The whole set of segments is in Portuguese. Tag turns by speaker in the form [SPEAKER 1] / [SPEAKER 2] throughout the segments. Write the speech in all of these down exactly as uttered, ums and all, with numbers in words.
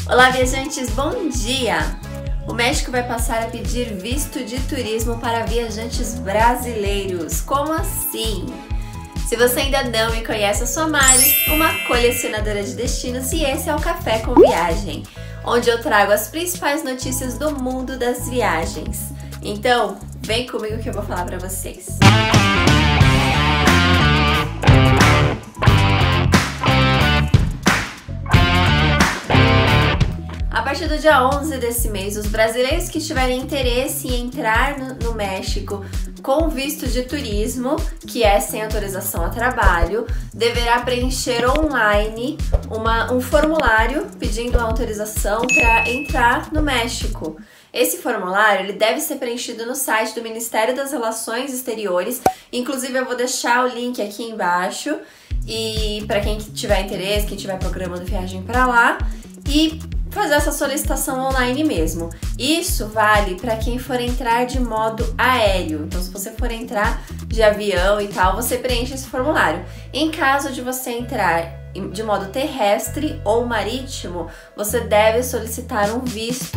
[SPEAKER 1] Olá, viajantes, bom dia! O México vai passar a pedir visto de turismo para viajantes brasileiros. Como assim? Se você ainda não me conhece, eu sou a Mari, uma colecionadora de destinos, e esse é o Café com Viagem, onde eu trago as principais notícias do mundo das viagens. Então, vem comigo que eu vou falar para vocês. A partir do dia onze desse mês, os brasileiros que tiverem interesse em entrar no, no México com visto de turismo, que é sem autorização a trabalho, deverá preencher online uma, um formulário pedindo autorização para entrar no México. Esse formulário ele deve ser preenchido no site do Ministério das Relações Exteriores, inclusive eu vou deixar o link aqui embaixo, e para quem tiver interesse, quem tiver programando viagem para lá, e fazer essa solicitação online mesmo. Isso vale para quem for entrar de modo aéreo. Então, se você for entrar de avião e tal, você preenche esse formulário. Em caso de você entrar de modo terrestre ou marítimo, você deve solicitar um visto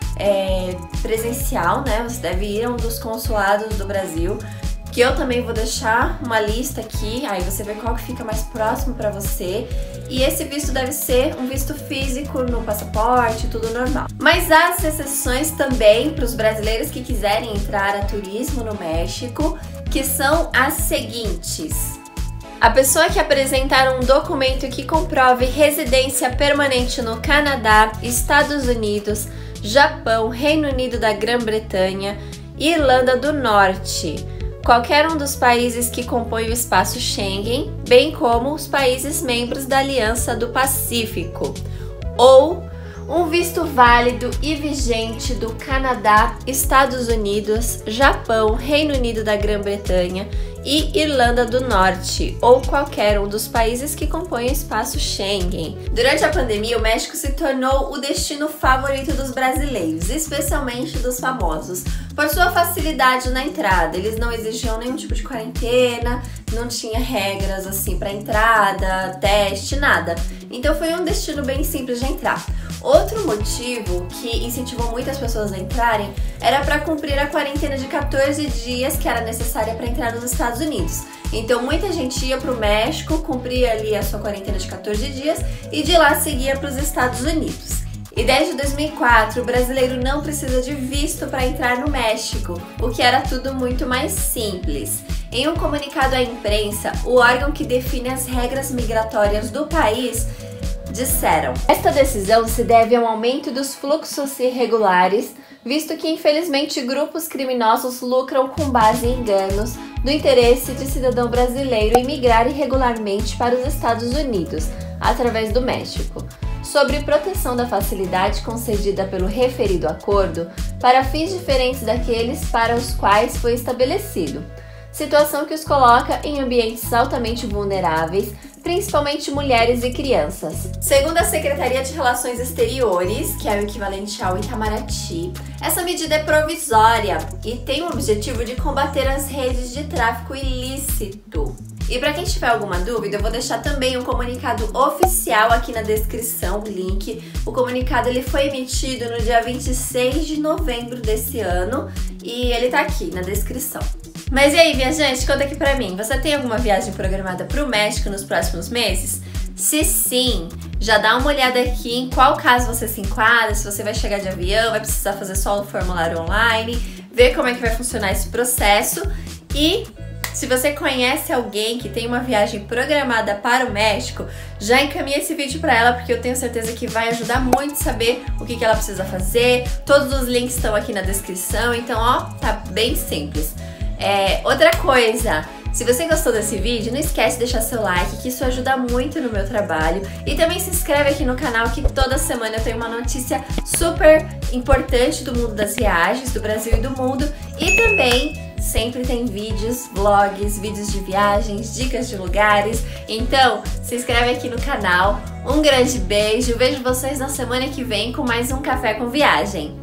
[SPEAKER 1] é, presencial, né? Você deve ir a um dos consulados do Brasil, que eu também vou deixar uma lista aqui, aí você vê qual que fica mais próximo para você. E esse visto deve ser um visto físico no passaporte, tudo normal. Mas há exceções também para os brasileiros que quiserem entrar a turismo no México, que são as seguintes. A pessoa que apresentar um documento que comprove residência permanente no Canadá, Estados Unidos, Japão, Reino Unido da Grã-Bretanha, Irlanda do Norte, qualquer um dos países que compõem o espaço Schengen, bem como os países membros da Aliança do Pacífico, ou um visto válido e vigente do Canadá, Estados Unidos, Japão, Reino Unido da Grã-Bretanha e Irlanda do Norte, ou qualquer um dos países que compõem o espaço Schengen. Durante a pandemia, o México se tornou o destino favorito dos brasileiros, especialmente dos famosos, por sua facilidade na entrada. Eles não exigiam nenhum tipo de quarentena, não tinha regras assim para entrada, teste, nada. Então foi um destino bem simples de entrar. Outro motivo que incentivou muitas pessoas a entrarem era para cumprir a quarentena de quatorze dias que era necessária para entrar nos Estados Unidos. Então muita gente ia para o México, cumpria ali a sua quarentena de quatorze dias e de lá seguia para os Estados Unidos. E desde dois mil e quatro, o brasileiro não precisa de visto para entrar no México, o que era tudo muito mais simples. Em um comunicado à imprensa, o órgão que define as regras migratórias do país disseram: esta decisão se deve ao aumento dos fluxos irregulares, visto que infelizmente grupos criminosos lucram com base em enganos do interesse de cidadão brasileiro em migrar irregularmente para os Estados Unidos, através do México, sobre proteção da facilidade concedida pelo referido acordo para fins diferentes daqueles para os quais foi estabelecido, situação que os coloca em ambientes altamente vulneráveis, principalmente mulheres e crianças. Segundo a Secretaria de Relações Exteriores, que é o equivalente ao Itamaraty, essa medida é provisória e tem o objetivo de combater as redes de tráfico ilícito. E para quem tiver alguma dúvida, eu vou deixar também um comunicado oficial aqui na descrição, o link. O comunicado ele foi emitido no dia vinte e seis de novembro desse ano e ele tá aqui na descrição. Mas e aí, viajante, conta aqui pra mim, você tem alguma viagem programada pro México nos próximos meses? Se sim, já dá uma olhada aqui em qual caso você se enquadra, se você vai chegar de avião, vai precisar fazer só o formulário online, ver como é que vai funcionar esse processo. E se você conhece alguém que tem uma viagem programada para o México, já encaminha esse vídeo para ela, porque eu tenho certeza que vai ajudar muito saber o que que ela precisa fazer. Todos os links estão aqui na descrição, então ó, tá bem simples. É, outra coisa, se você gostou desse vídeo, não esquece de deixar seu like, que isso ajuda muito no meu trabalho. E também se inscreve aqui no canal, que toda semana eu tenho uma notícia super importante do mundo das viagens, do Brasil e do mundo. E também sempre tem vídeos, vlogs, vídeos de viagens, dicas de lugares. Então, se inscreve aqui no canal. Um grande beijo, vejo vocês na semana que vem com mais um Café com Viagem.